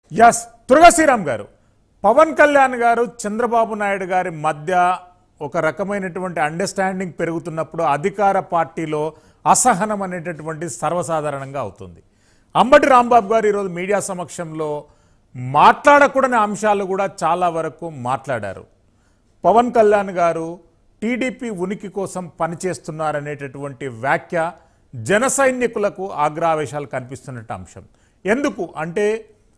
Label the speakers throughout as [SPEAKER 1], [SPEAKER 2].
[SPEAKER 1] Yes Turaga Sriram గారు, పవన్ కళ్యాణ్ గారు చంద్రబాబు నాయుడు గారి మధ్య ఒక రకమైనటువంటి అండర్స్టాండింగ్ పెరుగుతున్నప్పుడు అధికార పార్టీలో అసహనం అనేటటువంటి సర్వసాధారణంగా అవుతుంది. అంబటి రాంబాబు గారు ఈరోజు మీడియా సమక్షంలో మాట్లాడకూడని అంశాలు కూడా చాలా వరకు మాట్లాడారు. పవన్ కళ్యాణ్ గారు టీడీపీ ఉనికి కోసం పనిచేస్తున్నారనేటటువంటి వ్యాఖ్య జన సైనికులకు ఆగ్రహావేశాలు కనిపిస్తున్నట్టు అంశం. ఎందుకు అంటే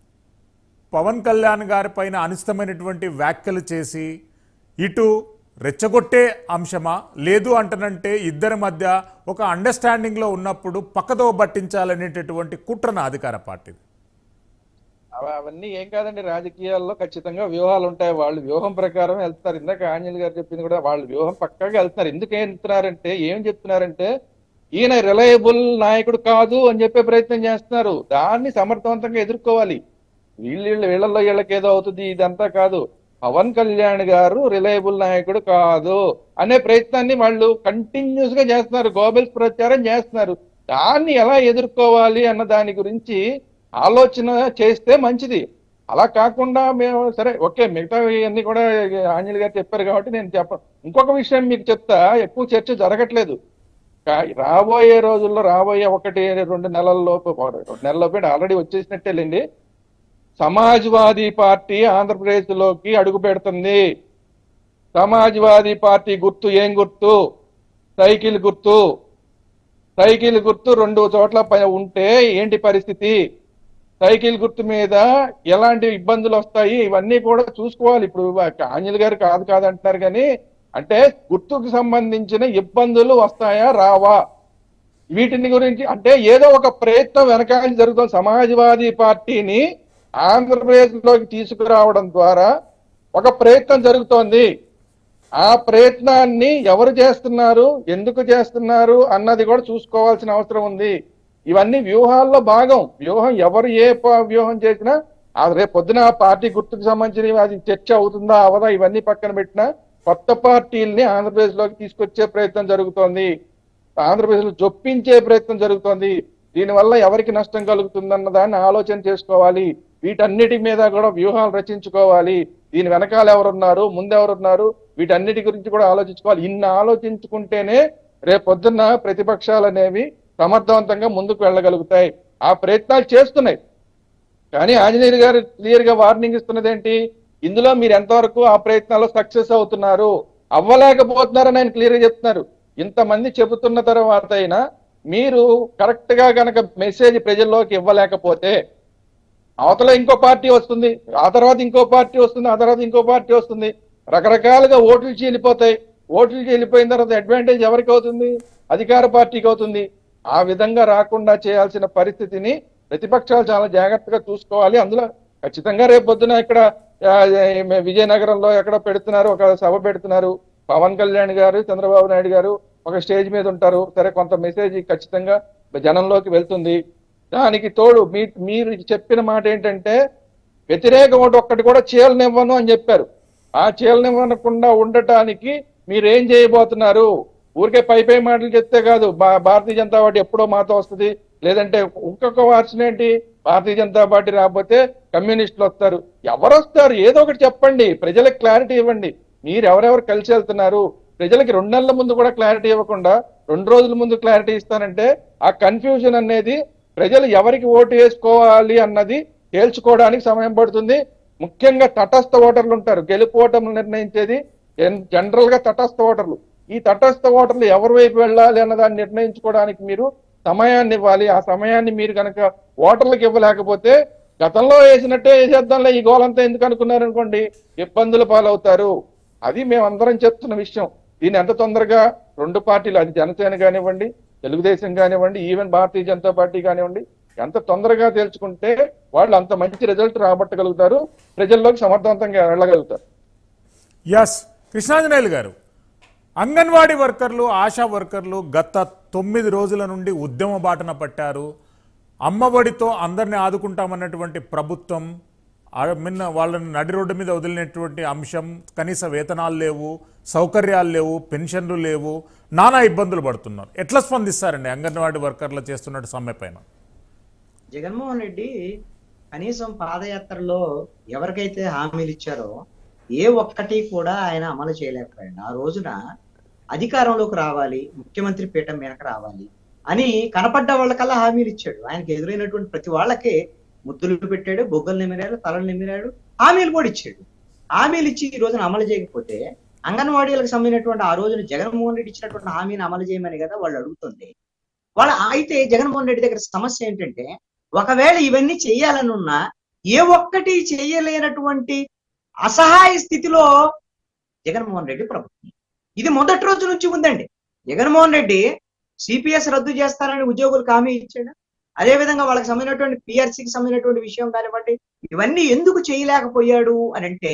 [SPEAKER 1] పవన్ కళ్యాణ్ గారి పైన అనిష్టమైనటువంటి వ్యాఖ్యలు చేసి ఇటు రెచ్చగొట్టే అంశమా, లేదు అంటనంటే ఇద్దరి మధ్య ఒక అండర్స్టాండింగ్లో ఉన్నప్పుడు పక్కదో పట్టించాలనేటటువంటి కుట్రన అధికార పార్టీ?
[SPEAKER 2] అవన్నీ ఏం కాదండి, రాజకీయాల్లో ఖచ్చితంగా వ్యూహాలు ఉంటాయి. వాళ్ళు వ్యూహం ప్రకారం వెళ్తారు. ఇందాక ఆంజనేయులు గారు చెప్పింది కూడా, వాళ్ళు వ్యూహం పక్కాగా వెళ్తున్నారు. ఎందుకు వెళ్తున్నారంటే, ఏం చెప్తున్నారంటే ఈయన రిలయబుల్ నాయకుడు కాదు అని చెప్పే ప్రయత్నం చేస్తున్నారు. దాన్ని సమర్థవంతంగా ఎదుర్కోవాలి. వీళ్ళల్లో వీళ్ళకి ఏదో అవుతుంది ఇదంతా కాదు. పవన్ కళ్యాణ్ గారు రిలయబుల్ నాయకుడు కాదు అనే ప్రయత్నాన్ని వాళ్ళు కంటిన్యూస్ గా చేస్తున్నారు, గోబెల్స్ ప్రచారం చేస్తున్నారు. దాన్ని ఎలా ఎదుర్కోవాలి అన్న దాని గురించి ఆలోచన చేస్తే మంచిది. అలా కాకుండా మేము సరే ఓకే మిగతా అన్ని కూడా ఆంజనేయులు గారు చెప్పారు కాబట్టి నేను ఇంకొక విషయం మీకు చెప్తా. ఎక్కువ చర్చ జరగట్లేదు. రాబోయే రోజుల్లో, రాబోయే 1-2 నెలల్లోపు, 2 నెలల్లోపు ఆల్రెడీ వచ్చేసినట్టేలేండి, సమాజ్వాదీ పార్టీ ఆంధ్రప్రదేశ్ లోకి అడుగు పెడుతుంది. సమాజ్వాదీ పార్టీ గుర్తు ఏం గుర్తు? సైకిల్ గుర్తు. సైకిల్ గుర్తు 2 చోట్ల ఉంటే ఏంటి పరిస్థితి? సైకిల్ గుర్తు మీద ఎలాంటి ఇబ్బందులు వస్తాయి ఇవన్నీ కూడా చూసుకోవాలి. ఇప్పుడు ఆంజనేయులు గారు కాదంటున్నారు కానీ, అంటే గుర్తుకు సంబంధించిన ఇబ్బందులు వస్తాయా రావా, వీటిని గురించి అంటే ఏదో ఒక ప్రయత్నం వెనకాల జరుగుతుంది. సమాజ్వాదీ పార్టీని ఆంధ్రప్రదేశ్ లోకి తీసుకురావడం ద్వారా ఒక ప్రయత్నం జరుగుతోంది. ఆ ప్రయత్నాన్ని ఎవరు చేస్తున్నారు, ఎందుకు చేస్తున్నారు అన్నది కూడా చూసుకోవాల్సిన అవసరం ఉంది. ఇవన్నీ వ్యూహాల్లో భాగం. వ్యూహం ఎవరు ఏ వ్యూహం చేసినా రేపు పొద్దున ఆ పార్టీ గుర్తుకు సంబంధించిన అది చర్చ అవుతుందా అవదా ఇవన్నీ పక్కన పెట్టినా కొత్త పార్టీల్ని ఆంధ్రప్రదేశ్ లోకి తీసుకొచ్చే ప్రయత్నం జరుగుతోంది. ఆంధ్రప్రదేశ్ లో జొప్పించే ప్రయత్నం జరుగుతోంది. దీనివల్ల ఎవరికి నష్టం కలుగుతుందన్న దాన్ని ఆలోచన చేసుకోవాలి. వీటన్నిటి మీద కూడా వ్యూహాలు రచించుకోవాలి. దీని వెనకాల ఎవరున్నారు, ముందెవరున్నారు, వీటన్నిటి గురించి కూడా ఆలోచించుకోవాలి. ఇన్ని ఆలోచించుకుంటేనే రేపు పొద్దున్న ప్రతిపక్షాలు అనేవి సమర్థవంతంగా ముందుకు వెళ్ళగలుగుతాయి. ఆ ప్రయత్నాలు చేస్తున్నాయి. కానీ ఆంజనేయులు గారు క్లియర్ గా వార్నింగ్ ఇస్తున్నది ఏంటి, ఇందులో మీరు ఎంతవరకు ఆ ప్రయత్నాల్లో సక్సెస్ అవుతున్నారు, అవ్వలేకపోతున్నారని ఆయన క్లియర్ గా చెప్తున్నారు. ఇంతమంది చెబుతున్న తర్వాత అయినా మీరు కరెక్ట్ గా గనక మెసేజ్ ప్రజల్లోకి ఇవ్వలేకపోతే అవతల ఇంకో పార్టీ వస్తుంది, ఆ తర్వాత ఇంకో పార్టీ వస్తుంది, ఆ తర్వాత ఇంకో పార్టీ వస్తుంది, రకరకాలుగా ఓట్లు చీలిపోతాయి. ఓట్లు చీలిపోయిన తర్వాత అడ్వాంటేజ్ ఎవరికి అవుతుంది? అధికార పార్టీకి అవుతుంది. ఆ విధంగా రాకుండా చేయాల్సిన పరిస్థితిని ప్రతిపక్షాలు చాలా జాగ్రత్తగా చూసుకోవాలి. అందులో ఖచ్చితంగా రేపు పొద్దున ఇక్కడ విజయనగరంలో ఎక్కడ పెడుతున్నారు, ఒక సభ పెడుతున్నారు. పవన్ కళ్యాణ్ గారు, చంద్రబాబు నాయుడు గారు ఒక స్టేజ్ మీద ఉంటారు. సరే, కొంత మెసేజ్ ఖచ్చితంగా జనంలోకి వెళ్తుంది. దానికి తోడు మీరు చెప్పిన మాట ఏంటంటే వ్యతిరేక ఓటు ఒక్కటి కూడా చీలనివ్వను అని చెప్పారు. ఆ చీలనివ్వకుండా ఉండటానికి మీరేం చేయబోతున్నారు? ఊరికే పై మాటలు చెప్తే కాదు. భారతీయ జనతా పార్టీ ఎప్పుడో మాతో వస్తుంది, లేదంటే ఇంకొక వర్షన్ ఏంటి, భారతీయ జనతా పార్టీ రాకపోతే కమ్యూనిస్టులు వస్తారు. ఎవరు వస్తారు? ఏదో ఒకటి చెప్పండి, ప్రజలకు క్లారిటీ ఇవ్వండి. మీరు ఎవరెవరు కలిసి వెళ్తున్నారు? ప్రజలకి 2 నెలల ముందు కూడా క్లారిటీ ఇవ్వకుండా 2 రోజుల ముందు క్లారిటీ ఇస్తానంటే ఆ కన్ఫ్యూజన్ అనేది ప్రజలు ఎవరికి ఓటు వేసుకోవాలి అన్నది తేల్చుకోవడానికి సమయం పడుతుంది. ముఖ్యంగా తటస్థ ఓటర్లు ఉంటారు. గెలుపు ఓటర్లు నిర్ణయించేది జనరల్ గా తటస్థ ఓటర్లు. ఈ తటస్థ ఓటర్లు ఎవరి వైపు వెళ్ళాలి అన్నదాన్ని నిర్ణయించుకోవడానికి మీరు సమయాన్ని ఇవ్వాలి. ఆ సమయాన్ని మీరు కనుక ఓటర్లకు ఇవ్వలేకపోతే గతంలో వేసినట్టే వేసేద్దాంలే, ఈ గోలంతా ఎందుకు అనుకున్నారు అనుకోండి, ఇబ్బందుల పాలవుతారు. అది మేమందరం చెప్తున్న విషయం. దీన్ని ఎంత తొందరగా 2 పార్టీలు, అది జనసేన కానివ్వండి, తెలుగుదేశం కానివ్వండి, ఈవెన్ భారతీయ జనతా పార్టీ కానివ్వండి, ఎంత తొందరగా తేల్చుకుంటే వాళ్ళు అంత మంచి రిజల్ట్ రాబట్టగలుగుతారు, ప్రజల్లోకి సమర్థవంతంగా వెళ్ళగలుగుతారు.
[SPEAKER 1] యస్ కృష్ణాంజనేయులు గారు, అంగన్వాడీ వర్కర్లు, ఆశా వర్కర్లు గత 9 రోజుల నుండి ఉద్యమ బాటన పట్టారు. అమ్మఒడితో అందరినీ ఆదుకుంటామన్నటువంటి ప్రభుత్వం వాళ్ళని నడి రోడ్డు మీద వదిలినటువంటి అంశం, కనీస వేతనాలు లేవు, సౌకర్యాలు లేవు, పెన్షన్లు లేవు, నానా ఇబ్బందులు పడుతున్నారు. ఎట్లా స్పందిస్తారండి అంగన్వాడీ వర్కర్లు చేస్తున్నట్టు సమ్మె పైన?
[SPEAKER 3] జగన్మోహన్ రెడ్డి కనీసం పాదయాత్రలో ఎవరికైతే హామీలు ఇచ్చారో ఏ ఒక్కటి కూడా ఆయన అమలు చేయలేకపోయాడు. ఆ రోజున అధికారంలోకి రావాలి, ముఖ్యమంత్రి పీఠం మీదకి రావాలి అని కనపడ్డ వాళ్ళకల్లా హామీలు ఇచ్చాడు. ఆయనకి ఎదురైనటువంటి ప్రతి వాళ్ళకి ముద్దులు పెట్టాడు, బొగ్గలు నిమిరాడు, తలలు నిమిరాడు, హామీలు కూడా ఇచ్చాడు. హామీలు ఇచ్చి ఈ రోజున అమలు చేయకపోతే అంగన్వాడీలకు సంబంధించినటువంటి ఆ రోజున జగన్మోహన్ రెడ్డి ఇచ్చినటువంటి హామీని అమలు చేయమని కదా వాళ్ళు అడుగుతుంది. అయితే జగన్మోహన్ రెడ్డి దగ్గర సమస్య ఏంటంటే, ఒకవేళ ఇవన్నీ చేయాలని ఉన్నా ఏ ఒక్కటి చేయలేనటువంటి అసహాయ స్థితిలో జగన్మోహన్ రెడ్డి ప్రభుత్వం. ఇది మొదటి రోజు నుంచి ఉందండి. జగన్మోహన్ రెడ్డి సిపిఎస్ రద్దు చేస్తారని ఉద్యోగులకు హామీ ఇచ్చాడు. అదేవిధంగా వాళ్ళకి సంబంధించినటువంటి పిఆర్సీకి సంబంధించినటువంటి విషయం కానివ్వండి, ఇవన్నీ ఎందుకు చేయలేకపోయాడు అని అంటే,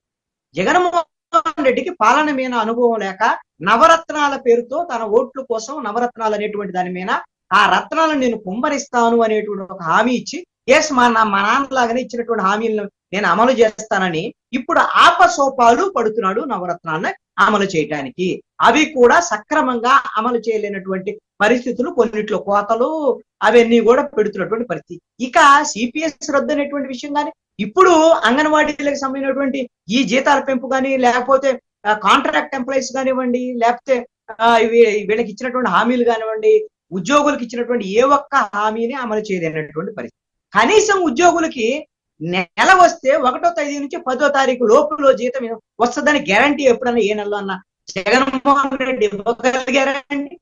[SPEAKER 3] జగన్మోహన్ రెడ్డికి పాలన మీద అనుభవం లేక నవరత్నాల పేరుతో తన ఓట్ల కోసం నవరత్నాలు అనేటువంటి దాని మీద ఆ రత్నాలను నేను కుమ్మరిస్తాను అనేటువంటి ఒక హామీ ఇచ్చి, ఎస్ మా నాన్నలాగానే ఇచ్చినటువంటి హామీలను నేను అమలు చేస్తానని ఇప్పుడు ఆపసోపాలు పడుతున్నాడు నవరత్నాలను అమలు చేయడానికి. అవి కూడా సక్రమంగా అమలు చేయలేనటువంటి పరిస్థితులు, కొన్నిట్లో కోతలు అవన్నీ కూడా పెడుతున్నటువంటి పరిస్థితి. ఇక సిపిఎస్ రద్దు అనేటువంటి విషయం కానీ, ఇప్పుడు అంగన్వాడీలకు సంబంధించినటువంటి ఈ జీతాల పెంపు కానీ, లేకపోతే కాంట్రాక్ట్ ఎంప్లాయీస్ కానివ్వండి, లేకపోతే వీళ్ళకి ఇచ్చినటువంటి హామీలు కానివ్వండి, ఉద్యోగులకు ఇచ్చినటువంటి ఏ ఒక్క హామీని అమలు చేయలేనటువంటి పరిస్థితి. కనీసం ఉద్యోగులకి నెల వస్తే 1వ తేదీ నుంచి 10వ తారీఖు లోపల జీతం వస్తుందని గ్యారంటీ ఎప్పుడన్నా ఏ నెలలో అన్న జగన్మోహన్ రెడ్డి ఇవ్వగలిగారండి?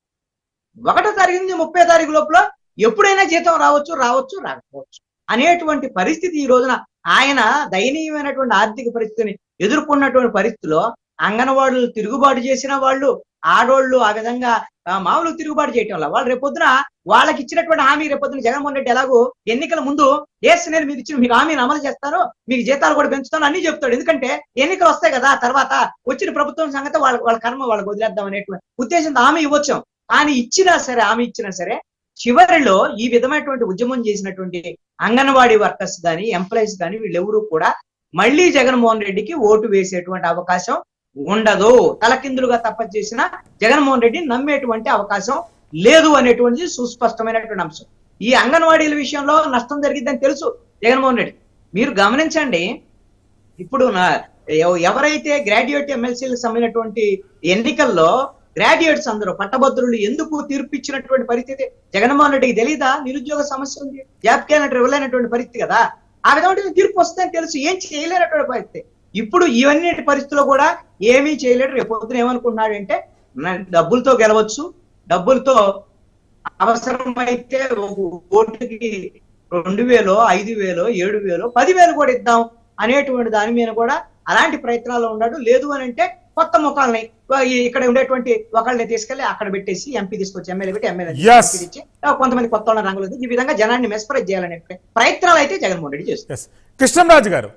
[SPEAKER 3] 1వ తారీఖు నుంచి 30వ తారీఖు లోపల ఎప్పుడైనా జీతం రావచ్చు రాకపోవచ్చు అనేటువంటి పరిస్థితి ఈ రోజున ఆయన దయనీయమైనటువంటి ఆర్థిక పరిస్థితిని ఎదుర్కొన్నటువంటి పరిస్థితిలో అంగన్వాడీలు తిరుగుబాటు చేసిన వాళ్ళు, ఆడోళ్ళు ఆ విధంగా మామూలు తిరుగుబాటు చేయటం వల్ల వాళ్ళు రేపొద్దున వాళ్ళకి ఇచ్చినటువంటి హామీ రేపొద్దున జగన్మోహన్ రెడ్డి ఎలాగో ఎన్నికల ముందు నేను మీకు ఇచ్చిన మీకు హామీని అమలు చేస్తాను, మీకు జీతాలు కూడా పెంచుతాను అన్ని చెప్తాడు. ఎందుకంటే ఎన్నికలు వస్తాయి కదా, తర్వాత వచ్చిన ప్రభుత్వం సంగతి వాళ్ళ కర్మ వాళ్ళకి వదిలేద్దాం అనేటువంటి ఉద్దేశంతో హామీ ఇవ్వచ్చు. హామీ ఇచ్చినా సరే చివరిలో ఈ విధమైనటువంటి ఉద్యమం చేసినటువంటి అంగన్వాడీ వర్కర్స్ కానీ, ఎంప్లాయీస్ కానీ వీళ్ళెవరూ కూడా మళ్ళీ జగన్మోహన్ రెడ్డికి ఓటు వేసేటువంటి అవకాశం ఉండదు. తలకిందులుగా తప్ప చేసిన జగన్మోహన్ రెడ్డి నమ్మేటువంటి అవకాశం లేదు అనేటువంటిది సుస్పష్టమైనటువంటి అంశం. ఈ అంగన్వాడీల విషయంలో నష్టం జరిగిద్దని తెలుసు జగన్మోహన్ రెడ్డి. మీరు గమనించండి, ఇప్పుడు ఎవరైతే గ్రాడ్యుయేట్ ఎమ్మెల్సీలకు సంబంధించినటువంటి ఎన్నికల్లో గ్రాడ్యుయేట్స్ అందరూ పట్టభద్రులు ఎందుకు తీర్పు ఇచ్చినటువంటి పరిస్థితి జగన్మోహన్ రెడ్డికి తెలీదా? నిరుద్యోగ సమస్య ఉంది, జాబ్ క్యాలెండర్ ఇవ్వలేనటువంటి పరిస్థితి కదా. ఆ విధమైన తీర్పు వస్తుందని తెలుసు, ఏం చేయలేనటువంటి పరిస్థితి. ఇప్పుడు ఇవన్నీ పరిస్థితుల్లో కూడా ఏమీ చేయలేడు. రేపు పొద్దున ఏమనుకుంటున్నాడు అంటే, డబ్బులతో గెలవచ్చు, డబ్బులతో అవసరమైతే ఓటుకి 2000, 5000, 7000, 10,000 కూడా ఇద్దాం అనేటువంటి దాని మీద కూడా అలాంటి ప్రయత్నాలు ఉన్నాడు. లేదు అని అంటే కొత్త ముఖాలని ఇక్కడ ఉండేటువంటి ఒకళ్ళని తీసుకెళ్లి అక్కడ పెట్టేసి ఎంపీ తీసుకొచ్చి ఎమ్మెల్యే పెట్టి ఎమ్మెల్యే ఇచ్చి కొంతమంది కొత్త వాళ్ళని రంగులు ఈ విధంగా జనాన్ని మెస్పరైజ్ చేయాలనే ప్రయత్నాలు అయితే జగన్మోహన్ రెడ్డి చేస్తారు.
[SPEAKER 1] కృష్ణంరాజు గారు,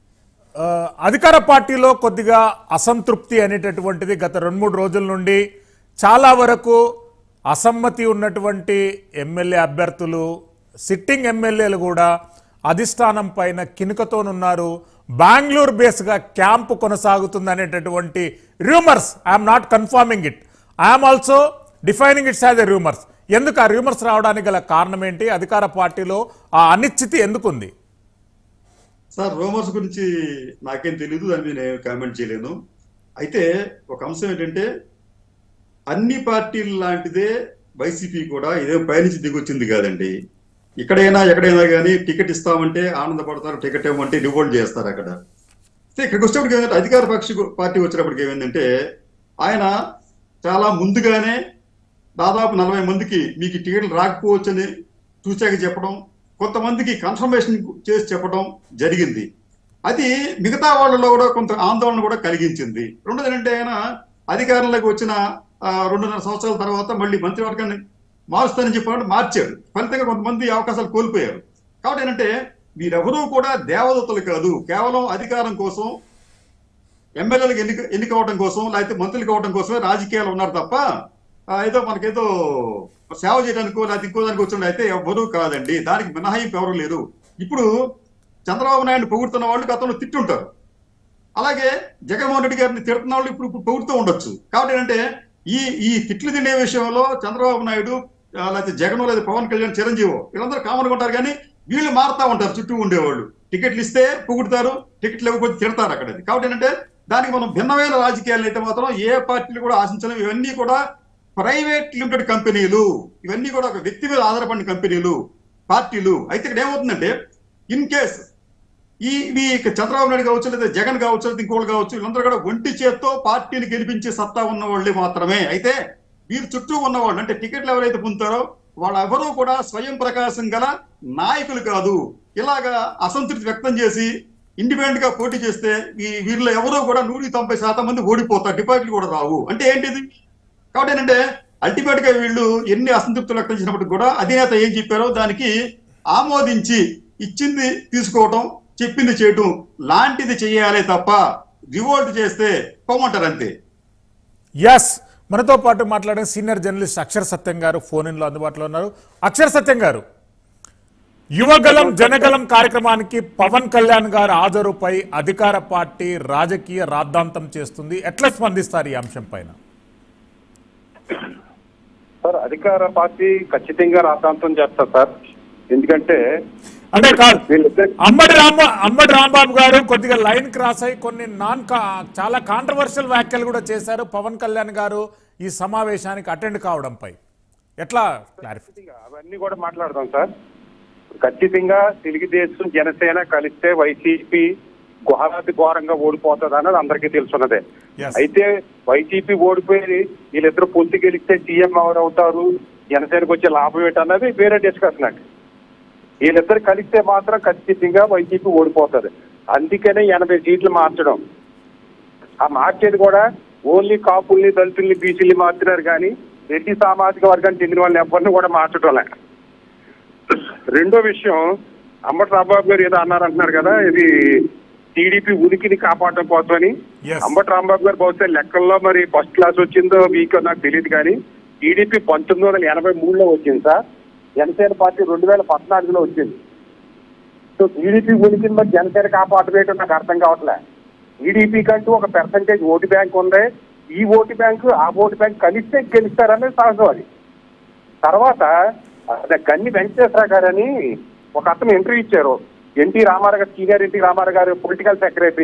[SPEAKER 1] అధికార పార్టీలో కొద్దిగా అసంతృప్తి అనేటటువంటిది గత 2-3 రోజుల నుండి చాలా వరకు అసమ్మతి ఉన్నటువంటి ఎమ్మెల్యే అభ్యర్థులు, సిట్టింగ్ ఎమ్మెల్యేలు కూడా అధిష్టానం పైన కినుకతోనున్నారు. బెంగళూరు బేస్గా క్యాంపు కొనసాగుతుంది అనేటటువంటి rumours, I'm not confirming it, I'm also defining it's as a rumours. ఎందుకు ఆ రూమర్స్ రావడానికి గల కారణం ఏంటి? అధికార పార్టీలో ఆ అనిశ్చితి ఎందుకుంది?
[SPEAKER 4] సార్, రూమర్స్ గురించి నాకేం తెలీదు, దాని మీద నేను కామెంట్ చేయలేను. అయితే ఒక అంశం ఏంటంటే, అన్ని పార్టీలు లాంటిదే వైసీపీ కూడా ఇదే పైనుంచి దిగొచ్చింది కాదండి. ఎక్కడైనా కానీ టికెట్ ఇస్తామంటే ఆనందపడతారు, టికెట్ ఇవ్వమంటే రివోల్ట్ చేస్తారు. అక్కడ ఇక్కడికి వచ్చేప్పటికి ఏంటంటే, అధికార పక్ష పార్టీ వచ్చినప్పటికి ఏమైందంటే, ఆయన చాలా ముందుగానే దాదాపు 40 మందికి మీకు టికెట్లు రాకపోవచ్చని చూశాక చెప్పడం, కొంతమందికి కన్ఫర్మేషన్ చేసి చెప్పడం జరిగింది. అది మిగతా వాళ్ళలో కూడా కొంత ఆందోళన కూడా కలిగించింది. రెండోది ఏంటంటే, ఆయన అధికారంలోకి వచ్చిన 2.5 సంవత్సరాల తర్వాత మళ్ళీ మంత్రివర్గాన్ని మారుస్తానని చెప్పినట్టు మార్చాడు. ఫలితంగా కొంతమంది అవకాశాలు కోల్పోయారు. కాబట్టి ఏంటంటే, మీరెవరూ కూడా దేవదూతలు కాదు, కేవలం అధికారం కోసం, ఎమ్మెల్యేలకు ఎన్నిక అవడం కోసం, లేకపోతే మంత్రులు కావడం కోసమే రాజకీయాలు ఉన్నారు తప్ప ఏదో మనకేదో సేవ చేయడానికో లేకపోతే ఇంకో దానికి వచ్చిన అయితే ఎవరూ కాదండి. దానికి మినహాయింపు ఎవరు లేరు. ఇప్పుడు చంద్రబాబు నాయుడు పొగుడుతున్న వాళ్ళు గతంలో తిట్టుంటారు, అలాగే జగన్మోహన్ రెడ్డి గారిని తిడుతున్న వాళ్ళు ఇప్పుడు పొగుడుతూ ఉండొచ్చు. కాబట్టి ఏంటంటే, ఈ తిట్లు తినే విషయంలో చంద్రబాబు నాయుడు లేకపోతే జగన్ లేదా పవన్ కళ్యాణ్, చిరంజీవి వీళ్ళందరూ కామన్గా ఉంటారు. కానీ వీళ్ళు మారుతా ఉంటారు చుట్టూ ఉండేవాళ్ళు. టికెట్లు ఇస్తే పొగుడుతారు, టికెట్లు ఇవ్వకపోతే తిడతారు అక్కడ. కాబట్టి ఏంటంటే దానికి మనం భిన్నమైన రాజకీయాలు అయితే మాత్రం ఏ పార్టీలు కూడా ఆశించలేము. ఇవన్నీ కూడా ప్రైవేట్ లిమిటెడ్ కంపెనీలు, ఇవన్నీ కూడా ఒక వ్యక్తి మీద ఆధారపడిన కంపెనీలు, పార్టీలు. అయితే ఇక్కడ ఏమవుతుందంటే ఇన్ కేస్ ఈ చంద్రబాబు నాయుడు కావచ్చు, లేదా జగన్ కావచ్చు, లేదా ఇంకోళ్ళు కావచ్చు, వీళ్ళందరూ కూడా ఒంటి చేత్తో పార్టీని గెలిపించే సత్తా ఉన్న వాళ్ళే మాత్రమే. అయితే వీరు చుట్టూ ఉన్నవాళ్ళు అంటే టికెట్లు ఎవరైతే పొందుతారో వాళ్ళెవరూ కూడా స్వయం ప్రకాశం గల నాయకులు కాదు. ఇలాగా అసంతృప్తి వ్యక్తం చేసి ఇండిపెండెంట్ గా పోటీ చేస్తే వీరిలో ఎవరో కూడా 190% మంది ఓడిపోతారు, డిపాజిట్లు కూడా రావు. అంటే ఏంటిది? కాబట్టి ఏంటంటే అల్టిమేట్ గా వీళ్ళు ఎన్ని అసంతృప్తులు వ్యక్తం చేసినప్పటికి కూడా అధినేత ఏం చెప్పారో దానికి ఆమోదించి ఇచ్చింది తీసుకోవటం, చెప్పింది చేయటం లాంటిది చేయాలి తప్ప రివోల్ట్ చేస్తే పొమ్మంటారు అంతే.
[SPEAKER 1] ఎస్, మనతో పాటు మాట్లాడే సీనియర్ జర్నలిస్ట్ అక్షర సత్యం గారు ఫోన్ ఇన్ లో అందుబాటులో ఉన్నారు. అక్షర సత్యం గారు, యువగలం జనగలం కార్యక్రమానికి పవన్ కళ్యాణ్ గారు హాజరుపై అధికార పార్టీ రాజకీయ రాద్ధాంతం చేస్తుంది. ఎట్లా స్పందిస్తారు ఈ అంశం పైన?
[SPEAKER 5] సార్, అధికార పార్టీ ఖచ్చితంగా రాద్ధాంతం చేస్తారు సార్. ఎందుకంటే
[SPEAKER 1] అంటే కాదు, అంబటి రాంబాబు గారు కొద్దిగా లైన్ క్రాస్ అయ్యి కొన్ని చాలా కాంట్రవర్షియల్ వ్యాఖ్యలు కూడా చేశారు పవన్ కళ్యాణ్ గారు ఈ సమావేశానికి అటెండ్ కావడంపై. ఎట్లా క్లారిఫై?
[SPEAKER 5] అవన్నీ కూడా మాట్లాడదాం సార్. ఖచ్చితంగా తెలుగుదేశం జనసేన కలిస్తే వైసీపీ ఘోరంగా ఓడిపోతుంది అన్నది అందరికీ తెలుసున్నదే. అయితే వైసీపీ ఓడిపోయి వీళ్ళిద్దరు పొంది గెలిస్తే సీఎం ఎవరు అవుతారు, జనసేనకు వచ్చే లాభం ఏంటన్నది వేరే డిస్కషన్ అండి. వీళ్ళిద్దరు కలిస్తే మాత్రం ఖచ్చితంగా వైసీపీ ఓడిపోతుంది. అందుకనే 80 సీట్లు మార్చడం. ఆ మార్చేది కూడా ఓన్లీ కాపుల్ని, దళితుల్ని, బీసీల్ని మార్చినారు కానీ రెడ్డి సామాజిక వర్గానికి చెందిన వాళ్ళని ఎవరిని కూడా మార్చడం లే. రెండో విషయం, అంబటి రాంబాబు గారు ఏదో అన్నారంటున్నారు కదా, ఇది టీడీపీ ఉనికిని కాపాడటం కోసమని. అంబటి రాంబాబు గారు బహుశా లెక్కల్లో మరి ఫస్ట్ క్లాస్ వచ్చిందో వీకో నాకు తెలియదు కానీ టీడీపీ 1983లో వచ్చింది సార్. జనసేన పార్టీ 2014లో వచ్చింది. సో టీడీపీ ఉనికిని మరి జనసేన కాపాడటం నాకు అర్థం కావట్లే. టీడీపీ కంటూ ఒక పర్సంటేజ్ ఓటు బ్యాంక్ ఉంది. ఈ ఓటు బ్యాంకు ఆ ఓటు బ్యాంక్ కలిస్తే గెలుస్తారనేది సహజం. అది తర్వాత గన్ని వెంకటేశ్వర గారు అని ఒక అతను ఇంటర్వ్యూ ఇచ్చారు. ఎన్టీ రామారావు గారు, senior N T Ramarao garu political secretary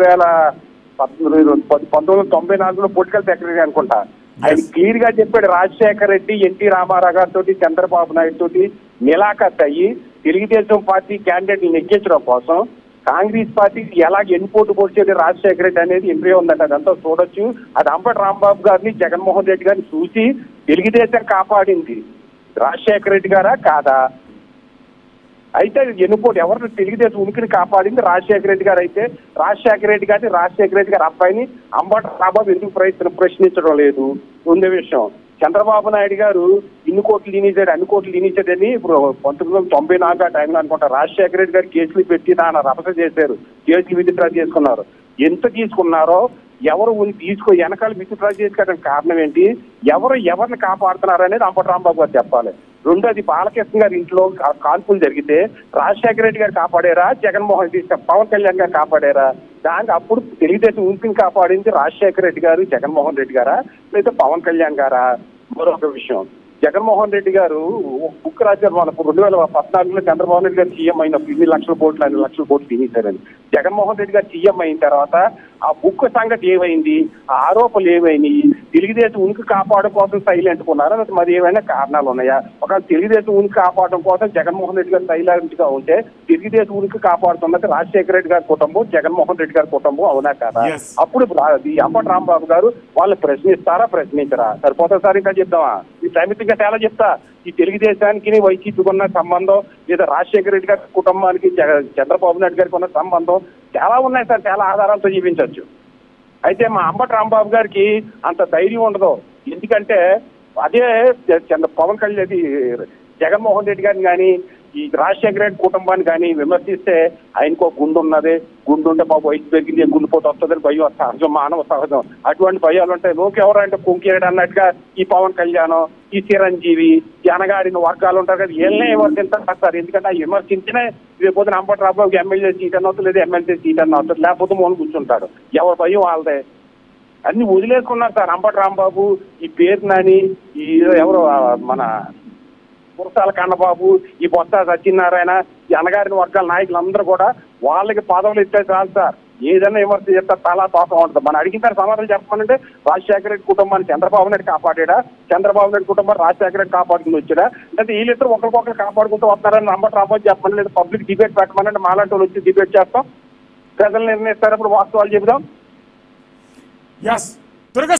[SPEAKER 5] 1994లో పొలిటికల్ సెక్రటరీ అనుకుంటా. ఆయన క్లియర్ గా చెప్పాడు, రాజశేఖర రెడ్డి ఎన్టీ రామారావు గారితో చంద్రబాబు నాయుడు తోటి నిలాఖత్ అయ్యి తెలుగుదేశం పార్టీ క్యాండిడేట్ని నెగ్గించడం కోసం కాంగ్రెస్ పార్టీకి ఎలా ఎన్నిపోటు పొడిచేది రాజశేఖర రెడ్డి అనేది ఇంటర్వ్యూ ఉందంట. అదంతా చూడొచ్చు. అది అంబటి రాంబాబు గారిని, జగన్మోహన్ రెడ్డి గారిని చూసి తెలుగుదేశం కాపాడింది రాజశేఖర రెడ్డి గారా కాదా? అయితే ఎన్నుకోటి ఎవరిని తెలుగుదేశం ఉనికిని కాపాడింది రాజశేఖర రెడ్డి గారు. అయితే రాజశేఖర రెడ్డి గారిని, రాజశేఖర రెడ్డి గారి అబ్బాయిని అంబటి రాంబాబు ఎందుకు ప్రశ్నించడం లేదు? ఉండే విషయం, చంద్రబాబు నాయుడు గారు ఇన్ని కోట్లు తినేసాడు, అన్ని కోట్లు తినేసాడని ఇప్పుడు 1994 ఆ టైంలో అనుకుంటా రాజశేఖర రెడ్డి గారు కేసులు పెట్టి నాన్న రభస చేశారు, కేసులు విత్డ్రా చేసుకున్నారు. ఎంత తీసుకున్నారో, ఎవరు వెనకాల విత్డ్రా చేసుకోవడానికి కారణం ఏంటి, ఎవరిని కాపాడుతున్నారు అనేది అంబటి రాంబాబు గారు చెప్పాలి. రెండోది, బాలకృష్ణ గారి ఇంట్లో కాల్పులు జరిగితే రాజశేఖర రెడ్డి గారు కాపాడారా, జగన్మోహన్ రెడ్డి పవన్ కళ్యాణ్ గారు కాపాడారా? దానికి అప్పుడు తెలుగుదేశం ఉనికిని కాపాడింది రాజశేఖర రెడ్డి గారు, జగన్మోహన్ రెడ్డి గారా, లేదా పవన్ కళ్యాణ్ గారా? మరొక విషయం, జగన్మోహన్ రెడ్డి గారు బుక్ రాశారు వాళ్ళకు 2014లో చంద్రబాబు నాయుడు గారు సీఎం అయినప్పుడు 2 లక్షల కోట్లు తినేశారని. జగన్మోహన్ రెడ్డి గారు సీఎం అయిన తర్వాత ఆ బుక్ సంగతి ఏమైంది, ఆ ఆరోపణలు ఏమైనాయి? తెలుగుదేశం ఉనికి కాపాడడం కోసం సైలెంట్ కొన్నారా, మరి ఏమైనా కారణాలు ఉన్నాయా? ఒకవేళ తెలుగుదేశం ఉనికి కాపాడడం కోసం జగన్మోహన్ రెడ్డి గారు సైలెంట్ గా ఉంటే తెలుగుదేశం ఉనికి కాపాడుతున్నది రాజశేఖర రెడ్డి గారి కుటుంబం, జగన్మోహన్ రెడ్డి గారి కుటుంబం, అవునా కదా? అప్పుడు అంబటి రాంబాబు గారు వాళ్ళు ప్రశ్నిస్తారా, ప్రశ్నించరా? సరిపోతా సార్, ఇంకా చెప్తావా? ఈ సమితిగా చాలా చెప్తా. ఈ తెలుగుదేశానికి వైసీపీకి ఉన్న సంబంధం, లేదా రాజశేఖర రెడ్డి గారి కుటుంబానికి చంద్రబాబు నాయుడు గారికి ఉన్న సంబంధం చాలా ఉన్నాయి సార్, చాలా ఆధారాలతో చూపించవచ్చు. అయితే మా అంబటి రాంబాబు గారికి అంత ధైర్యం ఉండదు. ఎందుకంటే అదే పవన్ కళ్యాణ్, జగన్మోహన్ రెడ్డి గారిని కానీ ఈ రాజశేఖర రెడ్డి కుటుంబాన్ని కానీ విమర్శిస్తే ఆయనకు గుండు ఉన్నది, గుండు ఉంటే బాబు వయసు పెరిగింది, గుండెపోటు వస్తుందని భయం సహజం, మానవ సహజం. అటువంటి భయాలు ఉంటాయి. లోకి ఎవరంటే కుంకేడు అన్నట్టుగా ఈ పవన్ కళ్యాణ్, ఈ చిరంజీవి, జనగాడిన వర్గాలు ఉంటారు కదా, వీళ్ళనే విమర్శించారు సార్. ఎందుకంటే ఆ విమర్శించినే రేపు పొద్దున అంబటి రాంబాబుకి ఎమ్మెల్యే సీట్ అన్న అవుతుంది, లేదా ఎమ్మెల్సీ సీట్ అన్న అవుతుంది, లేకపోతే మోను కూర్చుంటాడు. ఎవరి భయం వాళ్ళదే. అన్ని వదిలేసుకున్నారు సార్ అంబటి రాంబాబు. ఈ పేరు నాని, ఈ ఎవరు మన కురసాల కన్నబాబు, ఈ బొత్స సత్యనారాయణ, ఈ అన్నగారిన వర్గాల నాయకులందరూ కూడా వాళ్ళకి పదవులు ఇస్తే చాలు సార్, ఏదైనా విమర్శ చెప్తే తలా తోక ఉంటుంది. మనం అడిగిన తర్వాత సమాధానం చెప్పాలంటే రాజశేఖర రెడ్డి కుటుంబాన్ని చంద్రబాబు నాయుడు కాపాడా, చంద్రబాబు నాయుడు కుటుంబాన్ని రాజశేఖర రెడ్డి కాపాడుకుని వచ్చాడా, అంటే వీళ్ళిద్దరు ఒకరికొకరు కాపాడుకుంటూ వస్తున్నారని నమ్మటం రాబోతు చెప్పండి, లేదా పబ్లిక్ డిబేట్ పెట్టమనంటే మాలాంటి వాళ్ళు వచ్చి డిబేట్ చేస్తాం, ప్రజలు నిర్ణయిస్తారు, అప్పుడు వాస్తవాలు చెబుదాం.
[SPEAKER 1] దుర్గా